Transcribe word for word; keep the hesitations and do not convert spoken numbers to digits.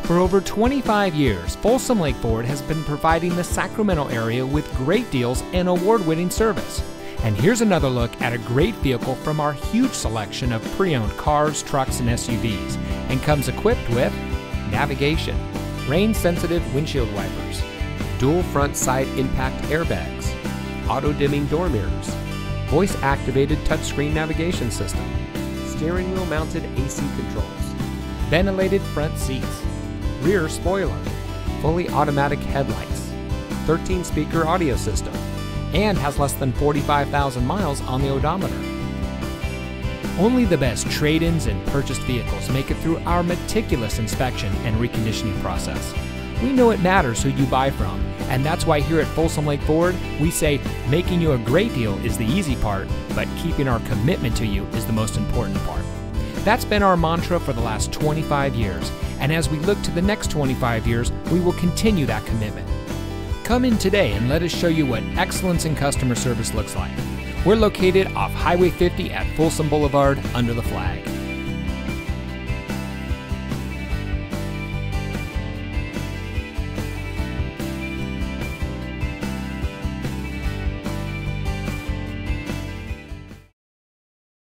For over twenty-five years, Folsom Lake Ford has been providing the Sacramento area with great deals and award-winning service. And here's another look at a great vehicle from our huge selection of pre-owned cars, trucks, and S U Vs, and comes equipped with navigation, rain-sensitive windshield wipers, dual front side impact airbags, auto-dimming door mirrors, voice-activated touchscreen navigation system, steering wheel mounted A C controls, ventilated front seats, rear spoiler, fully automatic headlights, thirteen speaker audio system, and has less than forty-five thousand miles on the odometer. Only the best trade-ins and purchased vehicles make it through our meticulous inspection and reconditioning process. We know it matters who you buy from, and that's why here at Folsom Lake Ford, we say making you a great deal is the easy part, but keeping our commitment to you is the most important part. That's been our mantra for the last twenty-five years, and as we look to the next twenty-five years, we will continue that commitment. Come in today and let us show you what excellence in customer service looks like. We're located off Highway fifty at Folsom Boulevard under the flag.